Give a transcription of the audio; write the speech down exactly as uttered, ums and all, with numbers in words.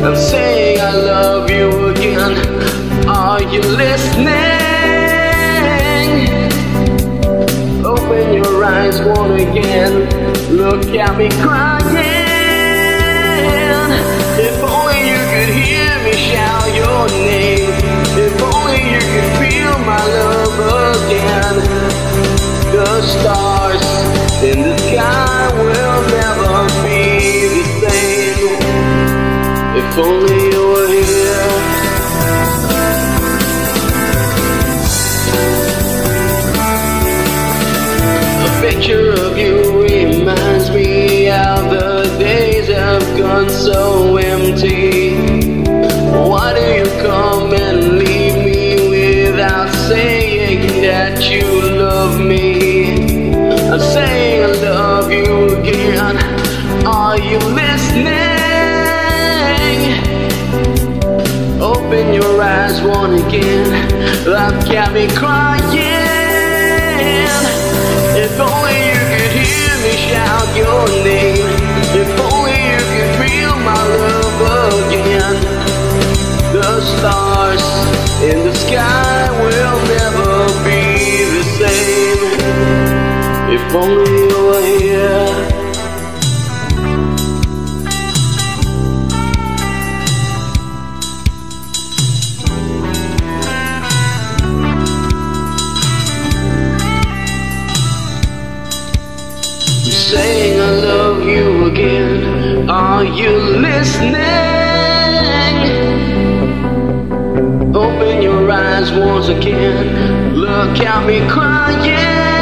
I'm saying I love you again. Are you listening? Open your eyes once again. Look at me crying. If only you could hear me shout your name. If only you could feel my love again. The stars in the sky will never be the same. If only you were here. A picture of you reminds me how the days have gone so empty. Why do you come and leave me without saying that you love me? I'm saying I love you again. Are you listening? Open your eyes once again. That got me crying. If only you could hear me shout your name. If only you could feel my love again. The stars in the sky will never be the same. If only you were here. Saying I love you again. Are you listening? Open your eyes once again. Look at me crying.